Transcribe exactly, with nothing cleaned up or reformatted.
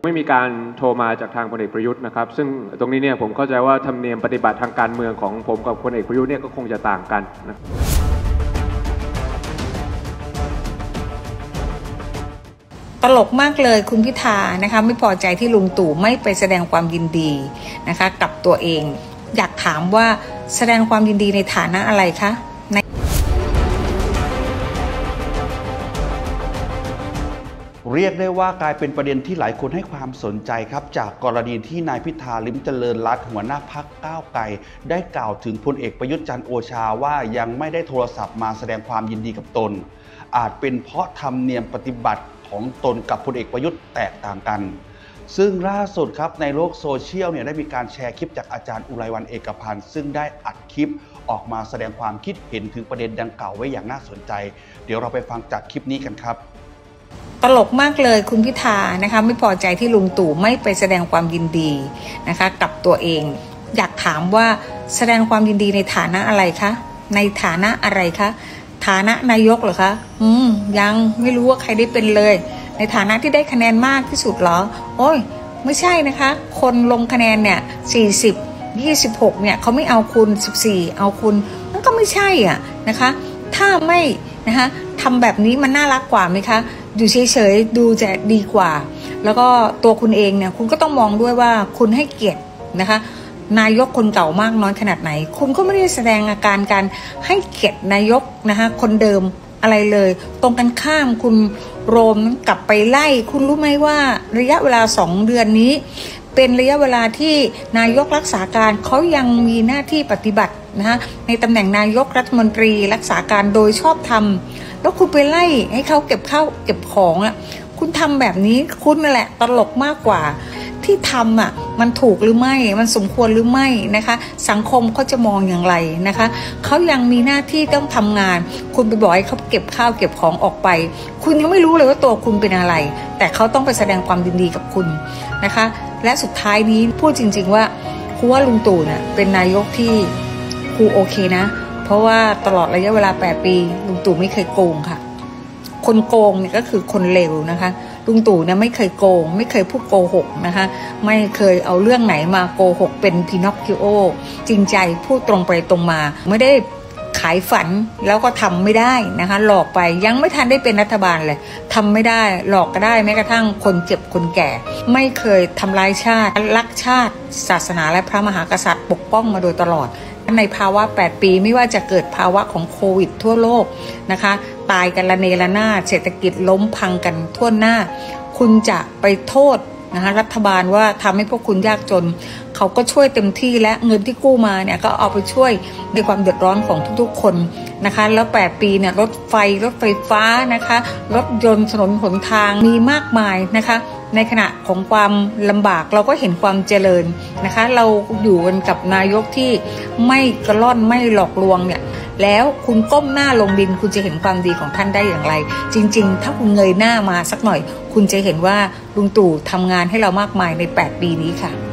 ไม่มีการโทรมาจากทางพลเอกประยุทธ์นะครับซึ่งตรงนี้เนี่ยผมเข้าใจว่าธรรมเนียมปฏิบัติทางการเมืองของผมกับพลเอกประยุทธ์เนี่ยก็คงจะต่างกันนะตลกมากเลยคุณพิธานะคะไม่พอใจที่ลุงตู่ไม่ไปแสดงความยินดีนะคะกับตัวเองอยากถามว่าแสดงความยินดีในฐานะอะไรคะเรียกได้ว่ากลายเป็นประเด็นที่หลายคนให้ความสนใจครับจากกรณีที่นายพิธาลิ้มเจริญรัตน์หัวหน้าพรรคก้าวไกลได้กล่าวถึงพลเอกประยุทธ์จันทร์โอชาว่ายังไม่ได้โทรศัพท์มาแสดงความยินดีกับตนอาจเป็นเพราะธรรมเนียมปฏิบัติของตนกับพลเอกประยุทธ์แตกต่างกันซึ่งล่าสุดครับในโลกโซเชียลเนี่ยได้มีการแชร์คลิปจากอาจารย์อุไรวรรณเอกพันธ์ซึ่งได้อัดคลิปออกมาแสดงความคิดเห็นถึงประเด็นดังกล่าวไว้อย่างน่าสนใจเดี๋ยวเราไปฟังจากคลิปนี้กันครับตลกมากเลยคุณพิธานะคะไม่พอใจที่ลุงตู่ไม่ไปแสดงความยินดีนะคะกับตัวเองอยากถามว่าแสดงความยินดีในฐานะอะไรคะในฐานะอะไรคะฐานะนายกเหรอคะอืมยังไม่รู้ว่าใครได้เป็นเลยในฐานะที่ได้คะแนนมากที่สุดเหรอโอ้ยไม่ใช่นะคะคนลงคะแนนเนี่ยสี่สิบ ยี่สิบหกเนี่ยเขาไม่เอาคุณสิบสี่เอาคุณมันก็ไม่ใช่อ่ะนะคะถ้าไม่นะคะทำแบบนี้มันน่ารักกว่าไหมคะอยู่เฉยๆดูจะดีกว่าแล้วก็ตัวคุณเองเนี่ยคุณก็ต้องมองด้วยว่าคุณให้เกียรตินะคะนายกคนเก่ามากน้อยขนาดไหนคุณก็ไม่ได้แสดงอาการการให้เกียรตินายกนะคะคนเดิมอะไรเลยตรงกันข้ามคุณโรมกลับไปไล่คุณรู้ไหมว่าระยะเวลาสองเดือนนี้เป็นระยะเวลาที่นายกรักษาการเขายังมีหน้าที่ปฏิบัตินะคะในตำแหน่งนายกรัฐมนตรีรักษาการโดยชอบธรรมแล้วคุณไปไล่ให้เขาเก็บข้าวเก็บของอ่ะคุณทำแบบนี้คุณนั่นแหละตลกมากกว่าที่ทำอ่ะมันถูกหรือไม่มันสมควรหรือไม่นะคะสังคมเขาจะมองอย่างไรนะคะเขายังมีหน้าที่ต้องทำงานคุณไปบอกให้เขาเก็บข้าวเก็บของออกไปคุณยังไม่รู้เลยว่าตัวคุณเป็นอะไรแต่เขาต้องไปแสดงความยินดีกับคุณนะคะและสุดท้ายนี้พูดจริงๆว่าครูว่าลุงตู่เนี่ยเป็นนายกที่ครูโอเคนะเพราะว่าตลอดระยะเวลาแปดปีลุงตู่ไม่เคยโกงค่ะคนโกงเนี่ยก็คือคนเลวนะคะลุงตู่เนี่ยไม่เคยโกงไม่เคยพูดโกหกนะคะไม่เคยเอาเรื่องไหนมาโกหกเป็นพินอคคิโอจริงใจพูดตรงไปตรงมาไม่ได้ขายฝันแล้วก็ทำไม่ได้นะคะหลอกไปยังไม่ทันได้เป็นรัฐบาลเลยทำไม่ได้หลอกก็ได้แม้กระทั่งคนเจ็บคนแก่ไม่เคยทำลายชาติรักชาติศาสนาและพระมหากษัตริย์ปกป้องมาโดยตลอดในภาวะแปดปีไม่ว่าจะเกิดภาวะของโควิดทั่วโลกนะคะตายกันระเนระนาดเศรษฐกิจล้มพังกันทั่วหน้าคุณจะไปโทษนะคะรัฐบาลว่าทำให้พวกคุณยากจนเขาก็ช่วยเต็มที่และเงินที่กู้มาเนี่ยก็เอาไปช่วยในความเดือดร้อนของทุกๆคนนะคะแล้วแปดปีเนี่ยรถไฟรถไฟฟ้านะคะรถยนต์ถนนหนทางมีมากมายนะคะในขณะของความลำบากเราก็เห็นความเจริญนะคะเราอยู่กันกับนายกที่ไม่กระล่อนไม่หลอกลวงเนี่ยแล้วคุณก้มหน้าลงดินคุณจะเห็นความดีของท่านได้อย่างไรจริงๆถ้าคุณเงยหน้ามาสักหน่อยคุณจะเห็นว่าลุงตู่ทำงานให้เรามากมายในแปดปีนี้ค่ะ